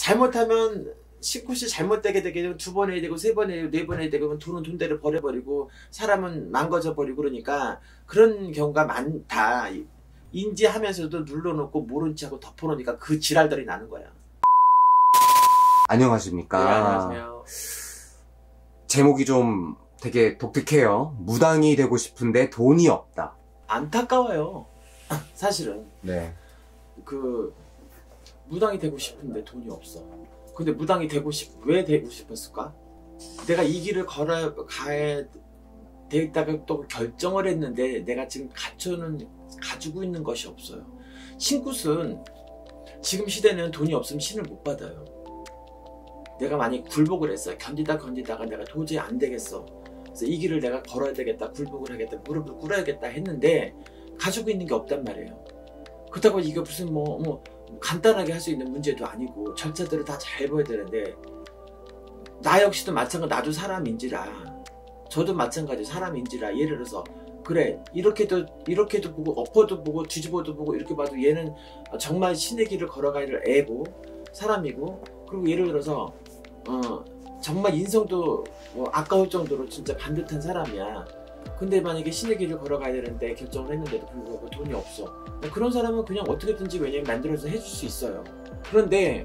잘못하면 신굿이 잘못되게 되면 2번 해야 되고 3번 해야 되고 4번 해야 되고 돈은 돈대로 버려버리고 사람은 망가져버리고 그러니까 그런 경우가 많다. 인지하면서도 눌러놓고 모른 척하고 덮어놓으니까 그 지랄들이 나는 거야. 안녕하십니까. 네, 안녕하세요. 제목이 좀 되게 독특해요. 무당이 되고 싶은데 돈이 없다. 안타까워요. 사실은. 네. 무당이 되고 싶은데 돈이 없어. 근데 무당이 왜 되고 싶었을까? 내가 이 길을 가야 되겠다고 또 결정을 했는데 내가 지금 가지고 있는 것이 없어요. 신굿은 지금 시대는 돈이 없으면 신을 못 받아요. 내가 많이 굴복을 했어요. 견디다가 내가 도저히 안 되겠어. 그래서 이 길을 내가 걸어야 되겠다, 굴복을 하겠다, 무릎을 꿇어야겠다 했는데 가지고 있는 게 없단 말이에요. 그렇다고 이게 무슨 간단하게 할 수 있는 문제도 아니고 절차들을 다 잘 봐야 되는데 나 역시도 마찬가지. 나도 사람인지라, 저도 마찬가지 사람인지라. 예를 들어서 그래 이렇게도 보고 엎어도 보고 뒤집어도 보고 이렇게 봐도 얘는 정말 신의 길을 걸어갈 애고 사람이고, 그리고 예를 들어서 정말 인성도 아까울 정도로 진짜 반듯한 사람이야. 근데 만약에 신의 길을 걸어가야 되는데 결정을 했는데도 불구하고 돈이 없어. 그런 사람은 그냥 어떻게든지 왜냐면 만들어서 해줄 수 있어요. 그런데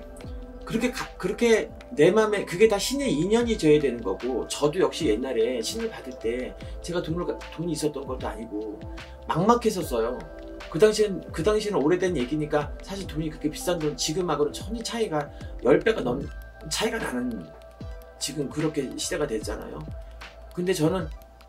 그렇게 내 맘에 그게 다 신의 인연이 져야 되는 거고, 저도 역시 옛날에 신을 받을 때 제가 돈이 있었던 것도 아니고 막막했었어요. 그 당시에는 오래된 얘기니까 사실 돈이 그렇게 비싼 돈 지금하고는 천이 차이가 10배가 넘는 차이가 나는 지금 그렇게 시대가 됐잖아요. 근데 저는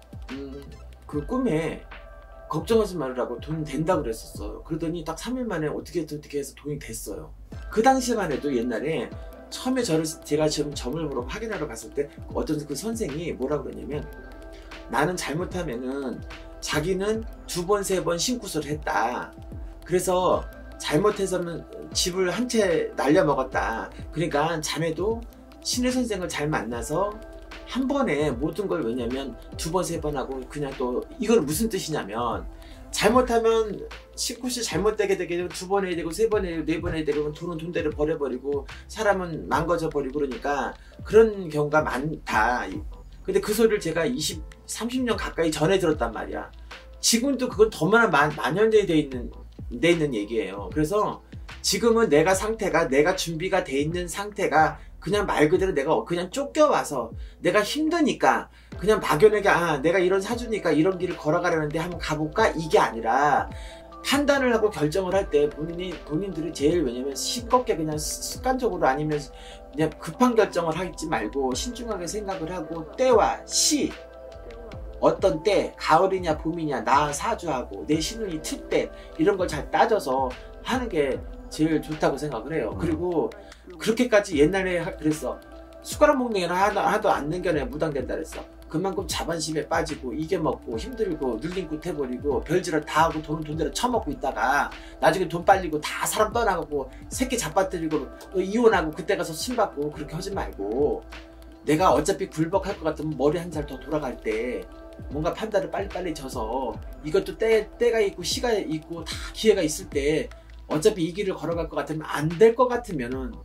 그 꿈에 걱정하지 말라고 돈 된다고 그랬었어요. 그러더니 딱 3일 만에 어떻게 해서 돈이 됐어요. 그 당시만 해도 옛날에 처음에 제가 지금 점을 보러 확인하러 갔을 때 어떤 그 선생이 뭐라고 그러냐면, 나는 잘못하면은 자기는 2번 3번 신굿을 했다. 그래서 잘못해서는 집을 한 채 날려먹었다. 그러니까 자네도 신의 선생을 잘 만나서 한 번에 모든 걸, 왜냐면 2번 3번 하고 그냥 또 이건 무슨 뜻이냐면, 잘못하면 신굿이 잘못되게 되면 2번 해야 되고 3번 해야 되고 4번 해야 되고 돈은 돈대로 버려버리고 사람은 망가져버리고 그러니까 그런 경우가 많다. 근데 그 소리를 제가 30년 가까이 전에 들었단 말이야. 지금도 그건 더 만연되어 있는 얘기예요. 그래서 지금은 내가 준비가 돼 있는 상태가 그냥 말 그대로 내가 그냥 쫓겨와서 내가 힘드니까 그냥 막연하게 내가 이런 사주니까 이런 길을 걸어가려는데 한번 가볼까? 이게 아니라 판단을 하고 결정을 할 때 본인들이 제일, 왜냐면 싱겁게 그냥 습관적으로 아니면 그냥 급한 결정을 하지 말고 신중하게 생각을 하고 때와 시, 어떤 때, 가을이냐 봄이냐, 나 사주하고 내 신운이 틀 때 이런 걸 잘 따져서 하는 게 제일 좋다고 생각을 해요. 그리고 그렇게까지 옛날에 그랬어. 숟가락 먹는 게 하나도 안 남겨내 무당된다 그랬어. 그만큼 자반심에 빠지고 이겨먹고 힘들고 눌림굿 해버리고 별짓을 다 하고 돈은 돈대로 처먹고 있다가 나중에 돈 빨리고 다 사람 떠나가고 새끼 잡아뜨리고 또 이혼하고 그때 가서 신받고 그렇게 하지 말고, 내가 어차피 굴복할 것 같으면 머리 한 살 더 돌아갈 때 뭔가 판단을 빨리빨리 져서, 이것도 때가 있고 시가 있고 다 기회가 있을 때 어차피 이 길을 걸어갈 것 같으면 안 될 것 같으면은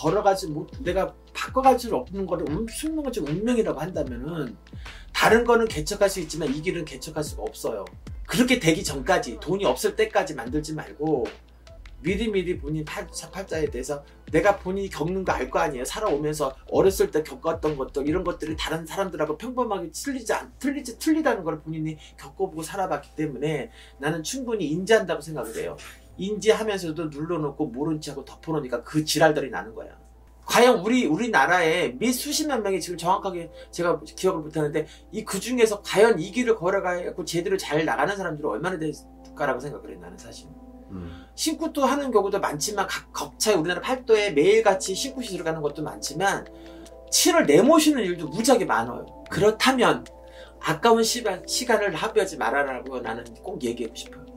내가 바꿔갈 수 없는 거를 운명이라고 한다면은 다른 거는 개척할 수 있지만 이 길은 개척할 수가 없어요. 그렇게 되기 전까지, 돈이 없을 때까지 만들지 말고 미리미리 본인 팔자에 대해서 내가 본인이 겪는 거 알 거 아니에요. 살아오면서 어렸을 때 겪었던 것들, 이런 것들이 다른 사람들하고 평범하게 틀리다는 걸 본인이 겪어보고 살아봤기 때문에 나는 충분히 인지한다고 생각을 해요. 인지하면서도 눌러놓고 모른 척하고 덮어놓으니까 그 지랄들이 나는 거야. 과연 우리나라에 수십만 명이 지금 정확하게 제가 기억을 못하는데 그 중에서 과연 이 길을 걸어가고 제대로 잘 나가는 사람들은 얼마나 될까라고 생각을 해, 나는 사실. 신굿도 하는 경우도 많지만 각차에 우리나라 팔도에 매일같이 신굿이 들어가는 것도 많지만 신을 내모시는 일도 무지하게 많아요. 그렇다면 아까운 시간을 허비하지 말아라고 나는 꼭 얘기하고 싶어요.